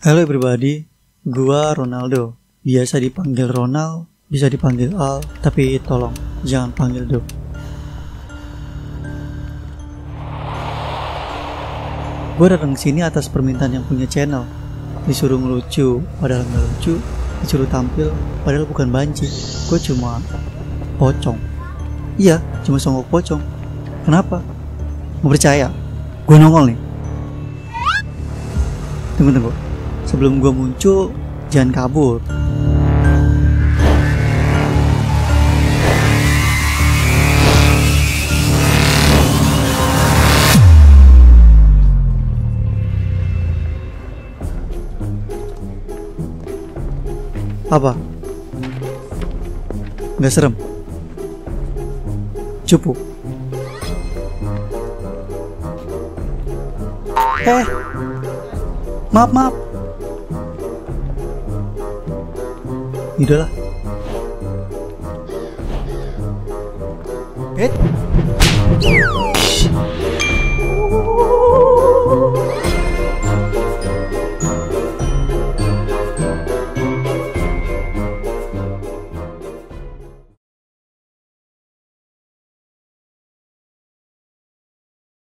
Halo everybody, gua Ronaldo. Biasa dipanggil Ronald, bisa dipanggil Al, tapi tolong jangan panggil Do. Gua datang ke sini atas permintaan yang punya channel. Disuruh ngelucu, padahal nggak lucu. Disuruh tampil, padahal bukan banci. Gua cuma pocong. Iya, cuma songok pocong. Kenapa? Mau percaya? Gua nongol nih. Tunggu. Sebelum gua muncul, jangan kabur. Apa? Nggak serem? Cupu? Maaf. Udahlah.